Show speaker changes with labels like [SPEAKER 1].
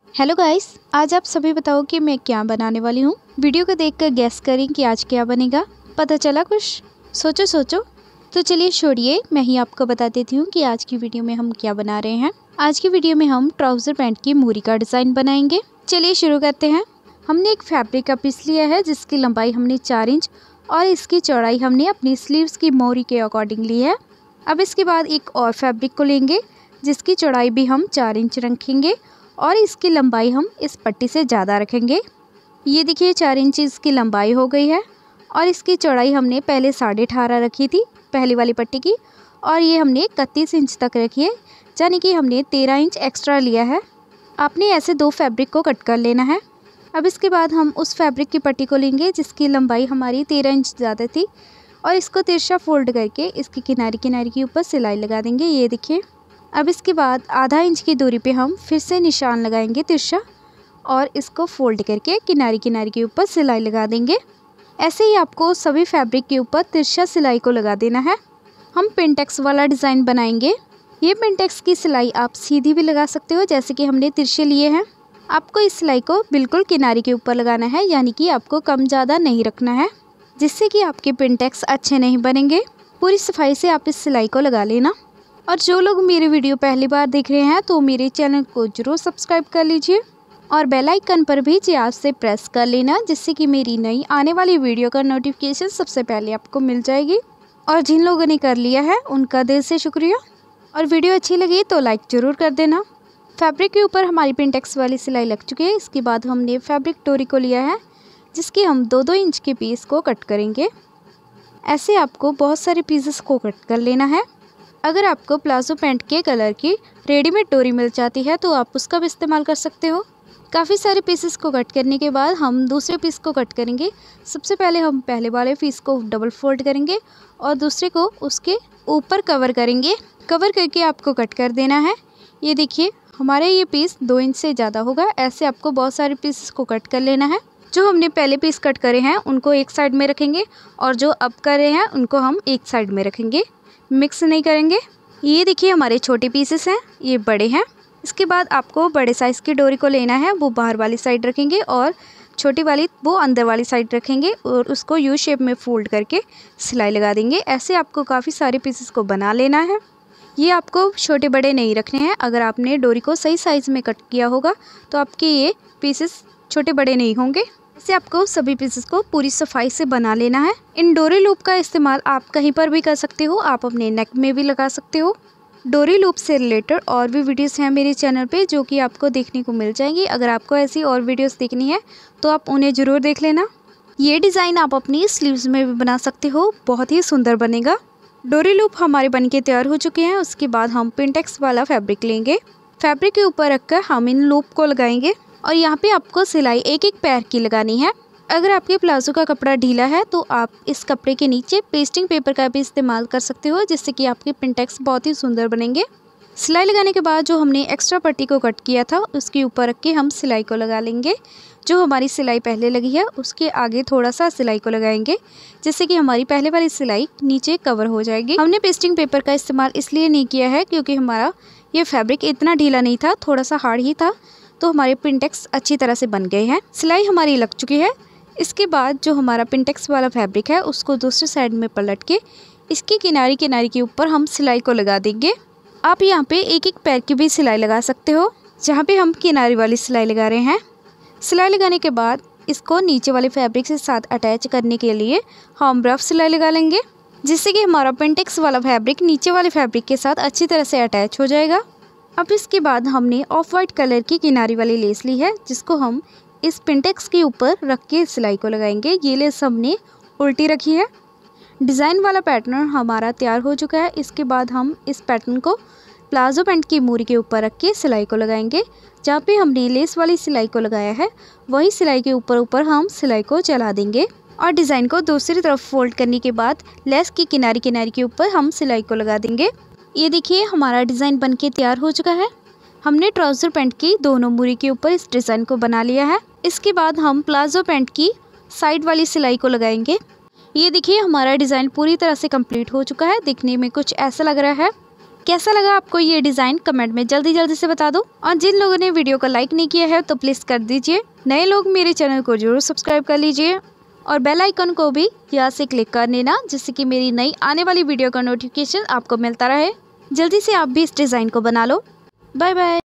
[SPEAKER 1] Hello guys, आज आप सभी बताओ कि मैं क्या बनाने वाली हूँ। वीडियो को देखकर गैस करें कि आज क्या बनेगा। पता चला कुछ? सोचो। तो चलिए छोड़िए, मैं ही आपको बता देती हूँ कि आज की वीडियो में हम क्या बना रहे हैं। आज की वीडियो में हम ट्राउज़र पैंट की मूरी का डिज़ाइन बनाएंगे। चलिए शुरू करते हैं। हमने एक फैब्रिक का पीस लिया है जिसकी लंबाई हमने 4 इंच और इसकी चौड़ाई हमने अपनी स्लीव्स की मोरी के अकॉर्डिंग ली है। अब इसके बाद एक और फैब्रिक को लेंगे जिसकी चौड़ाई भी हम 4 इंच रखेंगे और इसकी लंबाई हम इस पट्टी से ज़्यादा रखेंगे। ये देखिए 4 इंच इसकी लंबाई हो गई है और इसकी चौड़ाई हमने पहले 18.5 रखी थी पहली वाली पट्टी की, और ये हमने 31 इंच तक रखी है, यानी कि हमने 13 इंच एक्स्ट्रा लिया है। आपने ऐसे 2 फैब्रिक को कट कर लेना है। अब इसके बाद हम उस फैब्रिक की पट्टी को लेंगे जिसकी लंबाई हमारी 13 इंच ज़्यादा थी और इसको तिरछा फोल्ड करके इसकी किनारे के ऊपर सिलाई लगा देंगे। ये देखिए। अब इसके बाद आधा इंच की दूरी पे हम फिर से निशान लगाएंगे तिरछा और इसको फोल्ड करके किनारे के ऊपर सिलाई लगा देंगे। ऐसे ही आपको सभी फैब्रिक के ऊपर तिरछा सिलाई को लगा देना है। हम पिनटेक्स वाला डिज़ाइन बनाएंगे। ये पिनटेक्स की सिलाई आप सीधी भी लगा सकते हो, जैसे कि हमने तिरछे लिए हैं। आपको इस सिलाई को बिल्कुल किनारे के ऊपर लगाना है, यानी कि आपको कम ज़्यादा नहीं रखना है, जिससे कि आपके पिनटेक्स अच्छे नहीं बनेंगे। पूरी सफाई से आप इस सिलाई को लगा लेना। और जो लोग मेरी वीडियो पहली बार देख रहे हैं तो मेरे चैनल को ज़रूर सब्सक्राइब कर लीजिए और बेल आइकन पर भी ज़रूर से प्रेस कर लेना, जिससे कि मेरी नई आने वाली वीडियो का नोटिफिकेशन सबसे पहले आपको मिल जाएगी। और जिन लोगों ने कर लिया है उनका दिल से शुक्रिया। और वीडियो अच्छी लगी तो लाइक ज़रूर कर देना। फैब्रिक के ऊपर हमारी पिनटेक्स वाली सिलाई लग चुकी है। इसके बाद हमने फैब्रिक डोरी को लिया है जिसकी हम 2-2 इंच के पीस को कट करेंगे। ऐसे आपको बहुत सारे पीसेस को कट कर लेना है। अगर आपको प्लाजो पैंट के कलर की रेडीमेड डोरी मिल जाती है तो आप उसका भी इस्तेमाल कर सकते हो। काफ़ी सारे पीसेस को कट करने के बाद हम दूसरे पीस को कट करेंगे। सबसे पहले हम पहले वाले पीस को डबल फोल्ड करेंगे और दूसरे को उसके ऊपर कवर करेंगे। कवर करके आपको कट कर देना है। ये देखिए, हमारे ये पीस 2 इंच से ज़्यादा होगा। ऐसे आपको बहुत सारे पीसेस को कट कर लेना है। जो हमने पहले पीस कट करे हैं उनको एक साइड में रखेंगे और जो अब कर रहे हैं उनको हम एक साइड में रखेंगे, मिक्स नहीं करेंगे। ये देखिए हमारे छोटे पीसेस हैं, ये बड़े हैं। इसके बाद आपको बड़े साइज़ की डोरी को लेना है, वो बाहर वाली साइड रखेंगे और छोटी वाली वो अंदर वाली साइड रखेंगे और उसको यू शेप में फोल्ड करके सिलाई लगा देंगे। ऐसे आपको काफ़ी सारे पीसेस को बना लेना है। ये आपको छोटे बड़े नहीं रखने हैं। अगर आपने डोरी को सही साइज़ में कट किया होगा तो आपके ये पीसेस छोटे बड़े नहीं होंगे। ऐसे आपको सभी पीसेस को पूरी सफाई से बना लेना है। इन डोरी लूप का इस्तेमाल आप कहीं पर भी कर सकते हो, आप अपने नेक में भी लगा सकते हो। डोरी लूप से रिलेटेड और भी वीडियोस हैं मेरे चैनल पे जो कि आपको देखने को मिल जाएंगी। अगर आपको ऐसी और वीडियोस देखनी है तो आप उन्हें ज़रूर देख लेना। ये डिज़ाइन आप अपनी स्लीव्स में भी बना सकते हो, बहुत ही सुंदर बनेगा। डोरी लूप हमारे बन के तैयार हो चुके हैं। उसके बाद हम पिनटेक्स वाला फैब्रिक लेंगे। फैब्रिक के ऊपर रखकर हम इन लूप को लगाएंगे और यहाँ पे आपको सिलाई एक पैर की लगानी है। अगर आपके प्लाजो का कपड़ा ढीला है तो आप इस कपड़े के नीचे पेस्टिंग पेपर का भी इस्तेमाल कर सकते हो, जिससे कि आपके पिनटेक्स बहुत ही सुंदर बनेंगे। सिलाई लगाने के बाद जो हमने एक्स्ट्रा पट्टी को कट किया था उसके ऊपर रख के हम सिलाई को लगा लेंगे। जो हमारी सिलाई पहले लगी है उसके आगे थोड़ा सा सिलाई को लगाएंगे, जिससे कि हमारी पहले वाली सिलाई नीचे कवर हो जाएगी। हमने पेस्टिंग पेपर का इस्तेमाल इसलिए नहीं किया है क्योंकि हमारा ये फैब्रिक इतना ढीला नहीं था, थोड़ा सा हार्ड ही था, तो हमारे पिनटेक्स अच्छी तरह से बन गए हैं। सिलाई हमारी लग चुकी है। इसके बाद जो हमारा पिनटेक्स वाला फैब्रिक है उसको दूसरी साइड में पलट के इसके किनारे के ऊपर हम सिलाई को लगा देंगे। आप यहाँ पे एक पैर की भी सिलाई लगा सकते हो, जहाँ पे हम किनारे वाली सिलाई लगा रहे हैं। सिलाई लगाने के बाद इसको नीचे वाले फैब्रिक से साथ अटैच करने के लिए हम रफ सिलाई लगा लेंगे, जिससे कि हमारा पिनटेक्स वाला फैब्रिक नीचे वाले फैब्रिक के साथ अच्छी तरह से अटैच हो जाएगा। अब इसके बाद हमने ऑफ वाइट कलर की किनारी वाली लेस ली है जिसको हम इस पिनटेक्स के ऊपर रख के सिलाई को लगाएंगे। ये लेस हमने उल्टी रखी है। डिज़ाइन वाला पैटर्न हमारा तैयार हो चुका है। इसके बाद हम इस पैटर्न को प्लाजो पैंट की मूरी के ऊपर रख के सिलाई को लगाएंगे। जहाँ पे हमने लेस वाली सिलाई को लगाया है वही सिलाई के ऊपर हम सिलाई को चला देंगे और डिज़ाइन को दूसरी तरफ फोल्ड करने के बाद लेस की किनारे के ऊपर हम सिलाई को लगा देंगे। ये देखिए हमारा डिज़ाइन बन के तैयार हो चुका है। हमने ट्राउज़र पैंट की दोनों मूरी के ऊपर इस डिज़ाइन को बना लिया है। इसके बाद हम प्लाजो पैंट की साइड वाली सिलाई को लगाएंगे। ये देखिए हमारा डिज़ाइन पूरी तरह से कंप्लीट हो चुका है। दिखने में कुछ ऐसा लग रहा है। कैसा लगा आपको ये डिज़ाइन कमेंट में जल्दी से बता दो। और जिन लोगों ने वीडियो को लाइक नहीं किया है तो प्लीज़ कर दीजिए। नए लोग मेरे चैनल को जरूर सब्सक्राइब कर लीजिए और बेल आइकन को भी यहाँ से क्लिक कर लेना, जिससे कि मेरी नई आने वाली वीडियो का नोटिफिकेशन आपको मिलता रहे। जल्दी से आप भी इस डिज़ाइन को बना लो। Bye bye.